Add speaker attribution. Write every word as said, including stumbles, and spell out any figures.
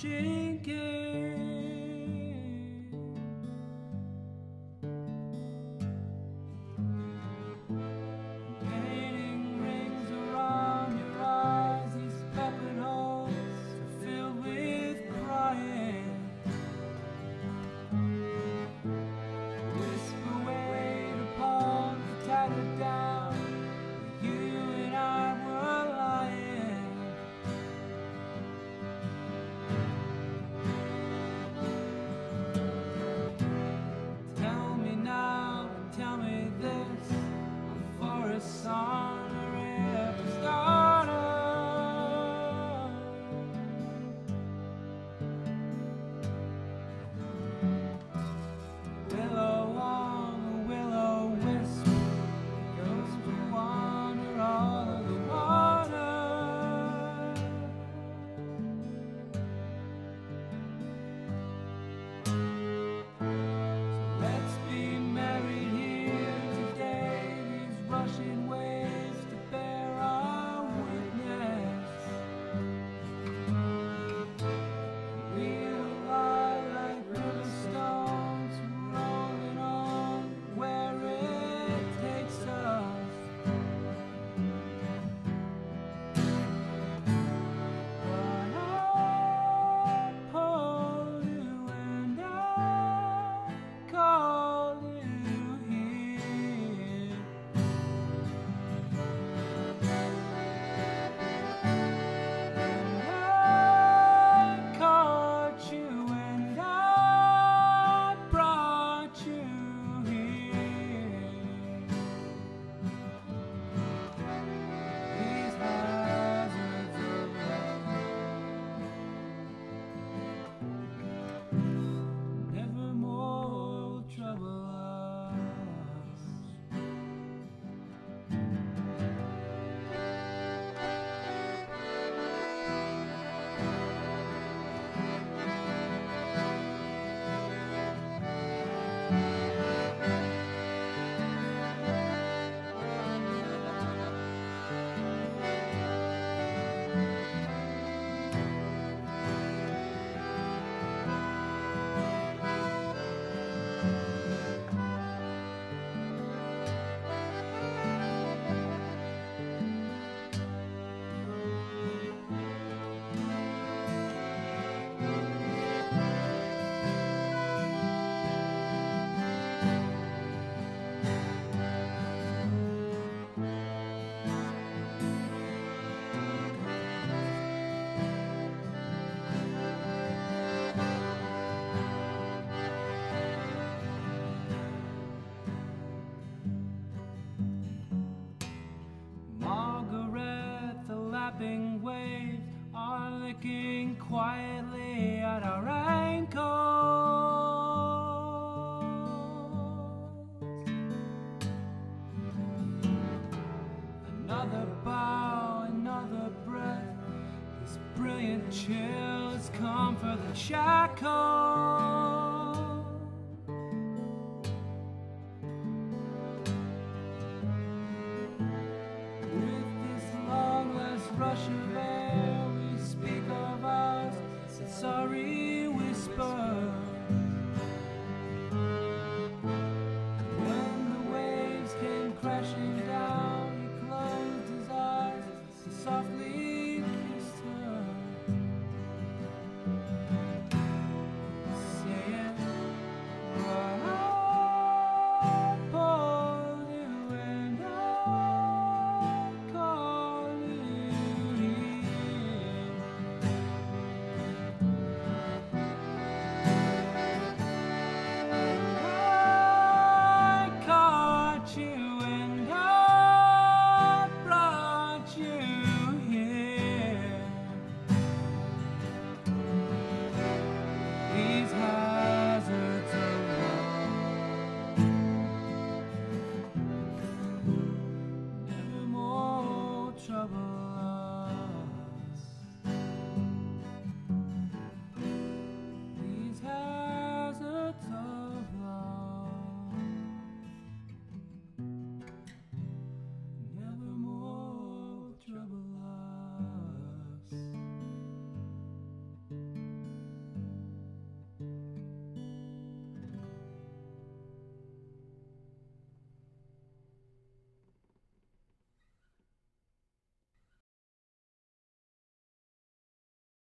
Speaker 1: shrinking. Painting rings around your eyes, these peppered holes are filled with crying. Whisper weight upon the tattered down, you and I were lying. Tell me now, tell me this, a forest on a river's daughter. Willow on a willow wisp goes to wander all of the water. So let's be married here today, these rushing waves to bear our witness. We will lie like river stones, rolling on where it takes us. But I pulled you and I called you here. And I caught you and I brought you here. These hazards of love never more will trouble us. Margaret, the lapping waves are licking quietly at our ankles. Another bow, another breath, this brilliant chill has come for the shackles.